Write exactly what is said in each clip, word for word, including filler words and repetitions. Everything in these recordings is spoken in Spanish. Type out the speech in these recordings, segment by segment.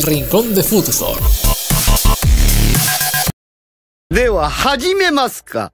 rincón de Futufor. Dewa, hajimemasu ka.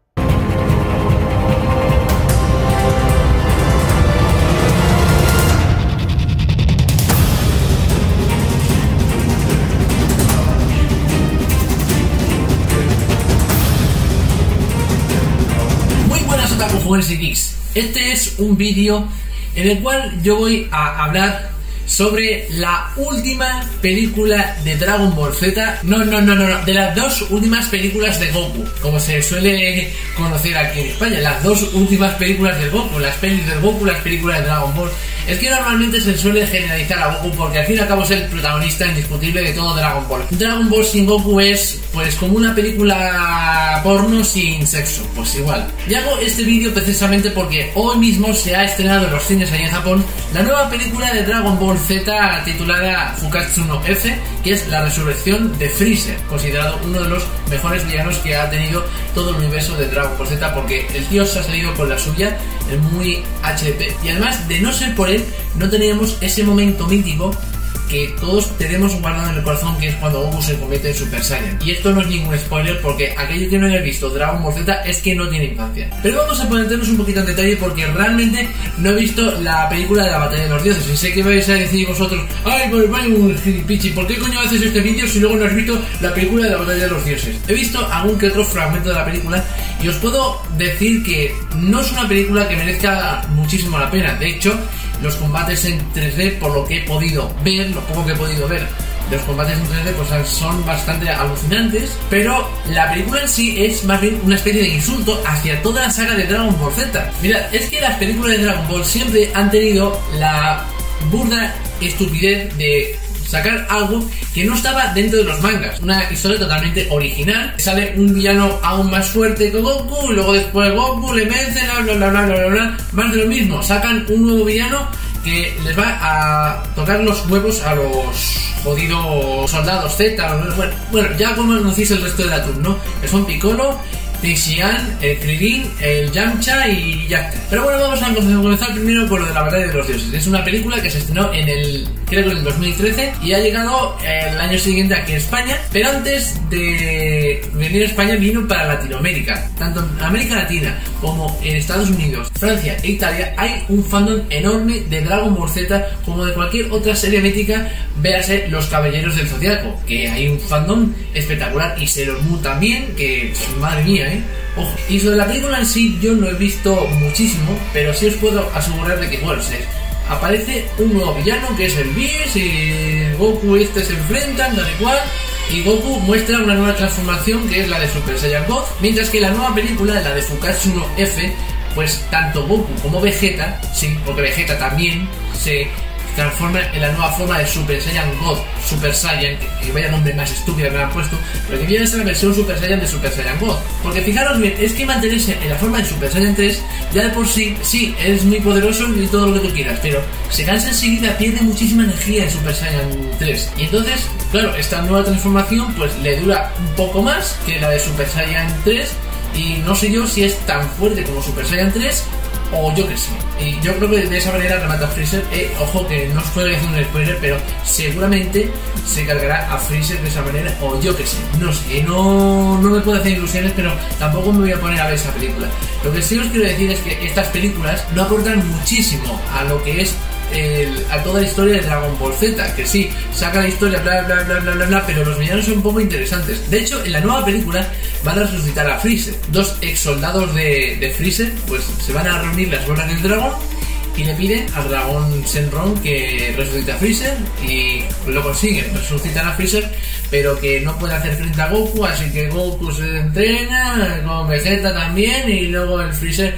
Muy buenas otaku, jugadores y geeks. Este es un vídeo en el cual yo voy a hablar sobre la última película de Dragon Ball Z. No, no, no, no, no, de las dos últimas películas de Goku, como se suele conocer aquí en España. Las dos últimas películas de Goku, las pelis de Goku, las películas de Dragon Ball. Es que normalmente se suele generalizar a Goku porque al fin y al cabo es el protagonista indiscutible de todo Dragon Ball. Dragon Ball sin Goku es pues como una película porno sin sexo, pues igual. Y hago este vídeo precisamente porque hoy mismo se ha estrenado en los cines allá en Japón la nueva película de Dragon Ball Z titulada Fukkatsu no F, que es la resurrección de Freezer, considerado uno de los mejores villanos que ha tenido todo el universo de Dragon Ball Z, porque el tío se ha salido con la suya, es muy H D P, y además de no ser por él no teníamos ese momento mítico que todos tenemos guardado en el corazón, que es cuando Goku se convierte en Super Saiyan. Y esto no es ningún spoiler, porque aquello que no haya visto Dragon Ball Z es que no tiene infancia. Pero vamos a ponernos un poquito en detalle, porque realmente no he visto la película de la batalla de los dioses. Y sé que vais a decir vosotros, ay, pues vaya un gilipichi, ¿por qué coño haces este vídeo si luego no has visto la película de la batalla de los dioses? He visto algún que otro fragmento de la película y os puedo decir que no es una película que merezca muchísimo la pena. De hecho, los combates en tres D, por lo que he podido ver, lo poco que he podido ver, los combates en tres D pues son bastante alucinantes, pero la película en sí es más bien una especie de insulto hacia toda la saga de Dragon Ball Z. Mirad, es que las películas de Dragon Ball siempre han tenido la burda estupidez de sacar algo que no estaba dentro de los mangas. Una historia totalmente original. Sale un villano aún más fuerte que Goku y luego después Goku le vence, bla bla bla bla bla bla. Más de lo mismo. Sacan un nuevo villano que les va a tocar los huevos a los jodidos soldados Z. Bueno, bueno, ya conocéis el resto de la tour, ¿no? Que son Piccolo, Tenshinhan, el Krillin, el Yamcha y ya está. Pero bueno, vamos a comenzar primero con lo de la batalla de los dioses. Es una película que se estrenó en el, creo que en el dos mil trece, y ha llegado el año siguiente aquí en España. Pero antes de venir a España vino para Latinoamérica. Tanto en América Latina como en Estados Unidos, Francia e Italia hay un fandom enorme de Dragon Ball Z, como de cualquier otra serie mítica. Véase Los Caballeros del Zodiaco, que hay un fandom espectacular, y Sailor Moon también, que madre mía, eh. Ojo. Y sobre la película en sí yo no he visto muchísimo, pero sí os puedo asegurar de que, bueno, se aparece un nuevo villano que es el Beast, y Goku y este se enfrentan, tal y cual, y Goku muestra una nueva transformación que es la de Super Saiyan God, mientras que la nueva película, la de Fukkatsu no F, pues tanto Goku como Vegeta, sí, porque Vegeta también se transforma en la nueva forma de Super Saiyan God, Super Saiyan, que, que vaya nombre más estúpido me han puesto, pero que viene a ser la versión Super Saiyan de Super Saiyan God. Porque fijaros bien, es que mantenerse en la forma de Super Saiyan tres, ya de por sí, sí, es muy poderoso y todo lo que tú quieras, pero se cansa enseguida, pierde muchísima energía en Super Saiyan tres. Y entonces, claro, esta nueva transformación pues le dura un poco más que la de Super Saiyan tres, y no sé yo si es tan fuerte como Super Saiyan tres, o yo que sé. Y yo creo que de esa manera remata a Freezer. Eh, ojo que no os puedo decir un spoiler, pero seguramente se cargará a Freezer de esa manera, o yo que sé. No sé, no, no me puedo hacer ilusiones, pero tampoco me voy a poner a ver esa película. Lo que sí os quiero decir es que estas películas no aportan muchísimo a lo que es El, a toda la historia de Dragon Ball Z, que sí, saca la historia, bla bla bla bla bla bla, pero los villanos son un poco interesantes. De hecho, en la nueva película van a resucitar a Freezer. Dos ex soldados de, de Freezer, pues se van a reunir las bolas del dragón y le piden al dragón Shenron que resucite a Freezer, y lo consiguen, resucitan a Freezer, pero que no puede hacer frente a Goku, así que Goku se entrena con Vegeta también, y luego el Freezer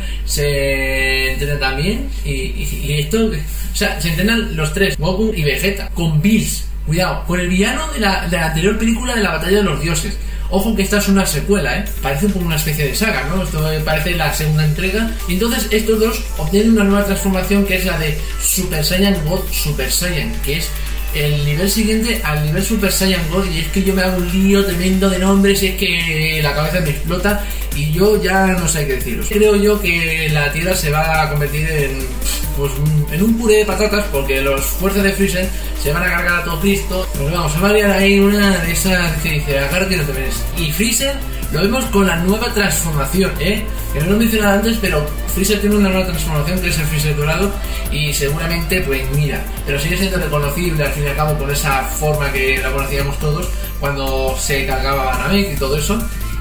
se entrena también, y, y, y esto, o sea, se entrenan los tres, Goku y Vegeta, con Bills, cuidado, con el villano de la, de la anterior película de la batalla de los dioses. Ojo que esta es una secuela, ¿eh? Parece como una especie de saga, ¿no? Esto parece la segunda entrega. Y entonces estos dos obtienen una nueva transformación, que es la de Super Saiyan God Super Saiyan, que es el nivel siguiente al nivel Super Saiyan God. Y es que yo me hago un lío tremendo de nombres, y es que la cabeza me explota y yo ya no sé qué deciros. Creo yo que la Tierra se va a convertir en pues en un puré de patatas, porque los fuerzas de Freezer se van a cargar a todo Cristo. Pues vamos, se va a liar ahí una de esas que dice, agárrate y no te ves. Y Freezer lo vemos con la nueva transformación, ¿eh? Que no lo he mencionado antes, pero Freezer tiene una nueva transformación que es el Freezer dorado y seguramente, pues mira, pero sigue siendo reconocible al fin y al cabo por esa forma que la conocíamos todos cuando se cargaba Namek y todo eso,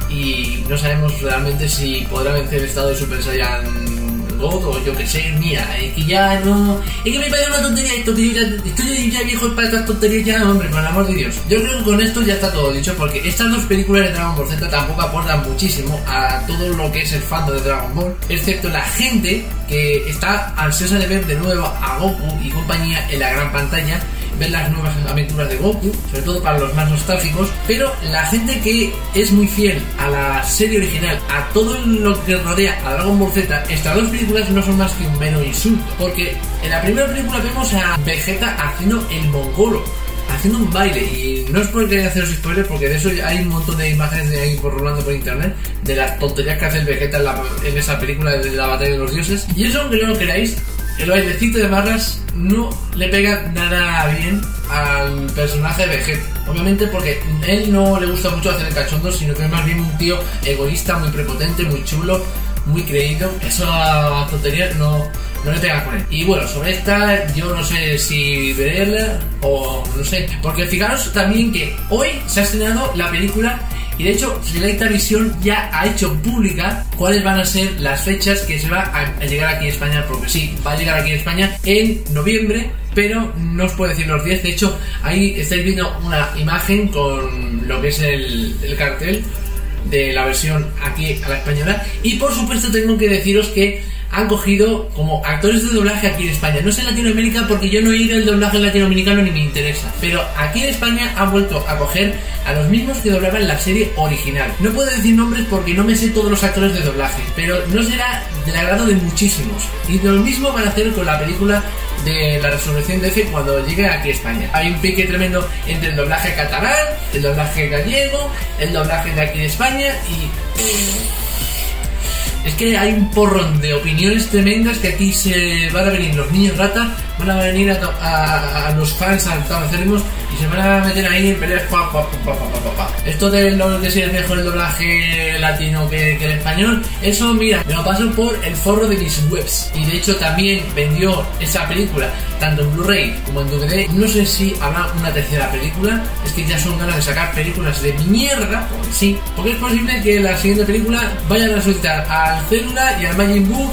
y no sabemos realmente si podrá vencer el estado de Super Saiyan God o yo que sé. Mira, es que ya no... Es que me parece una tontería esto, que yo ya estoy ya viejo para estas tonterías ya, hombre, con el amor de Dios. Yo creo que con esto ya está todo dicho, porque estas dos películas de Dragon Ball Z tampoco aportan muchísimo a todo lo que es el fandom de Dragon Ball, excepto la gente que está ansiosa de ver de nuevo a Goku y compañía en la gran pantalla, ver las nuevas aventuras de Goku, sobre todo para los más nostálgicos, pero la gente que es muy fiel a la serie original, a todo lo que rodea a Dragon Ball Z, estas dos películas no son más que un mero insulto, porque en la primera película vemos a Vegeta haciendo el mongolo, haciendo un baile, y no es porque haceros spoilers, porque de eso hay un montón de imágenes de ahí por rolando por internet de las tonterías que hace el Vegeta en, la, en esa película de la batalla de los dioses, y eso, aunque no lo queráis, el bailecito de barras no le pega nada bien al personaje de Vegeta. Obviamente porque a él no le gusta mucho hacer el cachondo, sino que es más bien un tío egoísta, muy prepotente, muy chulo, muy creído. Esa tontería no, no le pega con él. Y bueno, sobre esta yo no sé si verla o no sé. Porque fijaros también que hoy se ha estrenado la película. Y de hecho, Selecta Visión ya ha hecho pública cuáles van a ser las fechas que se va a llegar aquí a España, porque sí, va a llegar aquí a España en noviembre, pero no os puedo decir los días. De hecho, ahí estáis viendo una imagen con lo que es el, el cartel de la versión aquí a la española. Y por supuesto tengo que deciros que han cogido como actores de doblaje aquí en España. No sé en Latinoamérica porque yo no he ido al doblaje latinoamericano ni me interesa, pero aquí en España han vuelto a coger a los mismos que doblaban la serie original. No puedo decir nombres porque no me sé todos los actores de doblaje, pero no será del agrado de muchísimos. Y lo mismo van a hacer con la película de la Resurrección de F cuando llegue aquí a España. Hay un pique tremendo entre el doblaje catalán, el doblaje gallego, el doblaje de aquí de España y... Es que hay un porrón de opiniones tremendas que aquí se van a venir los niños rata, van a venir a, a, a los fans acérrimos y se van a meter ahí en peleas. Pa, pa, pa, pa, pa, pa. Esto de lo que si es mejor el doblaje latino que, que el español, eso mira, me lo paso por el forro de mis webs. Y de hecho también vendió esa película tanto en Blu-ray como en D V D. No sé si habrá una tercera película, es que ya son ganas de sacar películas de mierda, porque sí, porque es posible que la siguiente película vayan a resucitar al Célula y al Majin Buu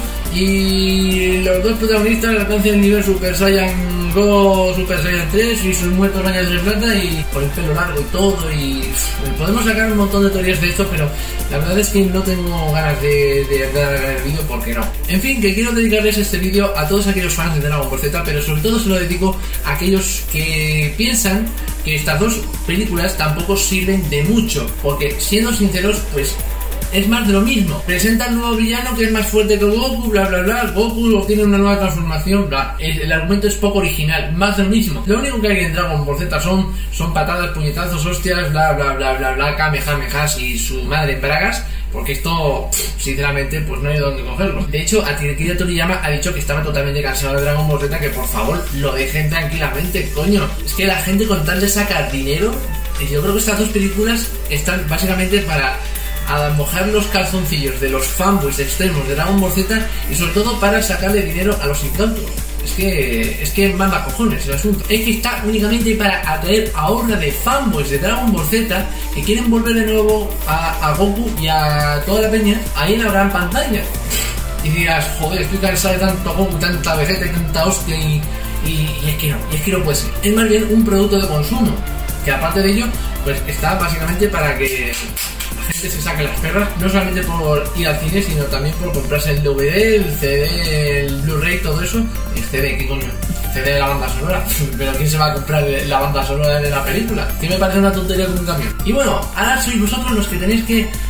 y los dos protagonistas alcancen el nivel Super Saiyan Go, Super Saiyan tres y sus muertos bañados de plata y con el pelo largo y todo. Y podemos sacar un montón de teorías de esto, pero la verdad es que no tengo ganas de, de dar el vídeo porque no. En fin, que quiero dedicarles este vídeo a todos aquellos fans de Dragon Ball Z, pero sobre todo se lo dedico a aquellos que piensan que estas dos películas tampoco sirven de mucho, porque siendo sinceros, pues es más de lo mismo. Presenta al nuevo villano que es más fuerte que Goku, bla bla bla. Goku obtiene una nueva transformación, bla. El, el argumento es poco original, más de lo mismo. Lo único que hay en Dragon Ball Z son, son patadas, puñetazos, hostias, bla bla bla bla bla, kamehamehas y su madre en bragas. Porque esto, sinceramente, pues no hay dónde cogerlo. De hecho, Akira Toriyama ha dicho que estaba totalmente cansado de Dragon Ball Z, que por favor lo dejen tranquilamente, coño. Es que la gente con tal de sacar dinero, yo creo que estas dos películas están básicamente para a mojar los calzoncillos de los fanboys extremos de Dragon Ball Z y sobre todo para sacarle dinero a los incautos. Es que es que manda cojones el asunto. Es que está únicamente para atraer a horda de fanboys de Dragon Ball Z que quieren volver de nuevo a, a Goku y a toda la peña ahí en la gran pantalla. Y dirás, joder, estoy cansado de tanto Goku, tanta Vegeta y tanta hostia y, y, y es que no, y es que no puede ser. Es más bien un producto de consumo, que aparte de ello, pues está básicamente para que la gente se saque las perras, no solamente por ir al cine, sino también por comprarse el D V D, el C D, el Blu-ray, todo eso. El C D, ¿qué coño? C D de la banda sonora. Pero ¿quién se va a comprar la banda sonora de la película? Que me parece una tontería como un camión. Y bueno, ahora sois vosotros los que tenéis que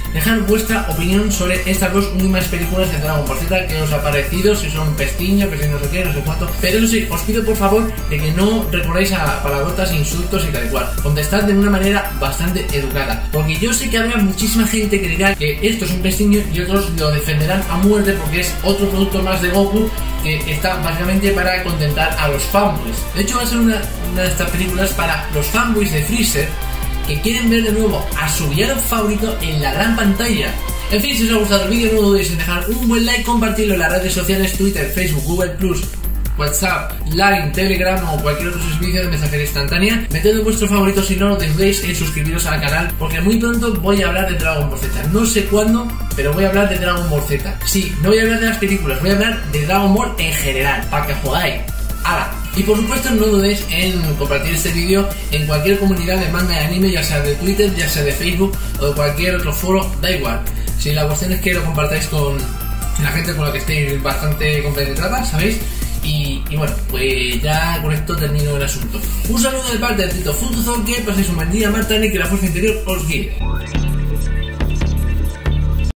dejar vuestra opinión sobre estas dos últimas películas de Dragon Ball Z, que os ha parecido, si son pestiños, que si no sé qué, no sé cuánto. Pero eso sí, os pido por favor de que no recurráis a palabrotas, insultos y tal y cual. Contestad de una manera bastante educada, porque yo sé que habrá muchísima gente que dirá que esto es un pestiño y otros lo defenderán a muerte porque es otro producto más de Goku que está básicamente para contentar a los fanboys. De hecho va a ser una, una de estas películas para los fanboys de Freezer que quieren ver de nuevo a su villano favorito en la gran pantalla. En fin, si os ha gustado el vídeo no dudéis en dejar un buen like, compartirlo en las redes sociales, Twitter, Facebook, Google plus, WhatsApp, Line, Telegram o cualquier otro servicio de mensajería instantánea. Meted en vuestro favorito si no, no dudéis en suscribiros al canal, porque muy pronto voy a hablar de Dragon Ball Z. No sé cuándo, pero voy a hablar de Dragon Ball Z. Sí, no voy a hablar de las películas, voy a hablar de Dragon Ball en general, para que jugáis. ¡Hala! Y por supuesto no dudéis en compartir este vídeo en cualquier comunidad de manga y anime, ya sea de Twitter, ya sea de Facebook o de cualquier otro foro, da igual. Si la cuestión es que lo compartáis con la gente con la que estéis bastante compenetrada, ¿sabéis? Y, y bueno, pues ya con esto termino el asunto. Un saludo de parte de Tito Futuzón, que paséis un buen día, Marta, y que la fuerza interior os guíe.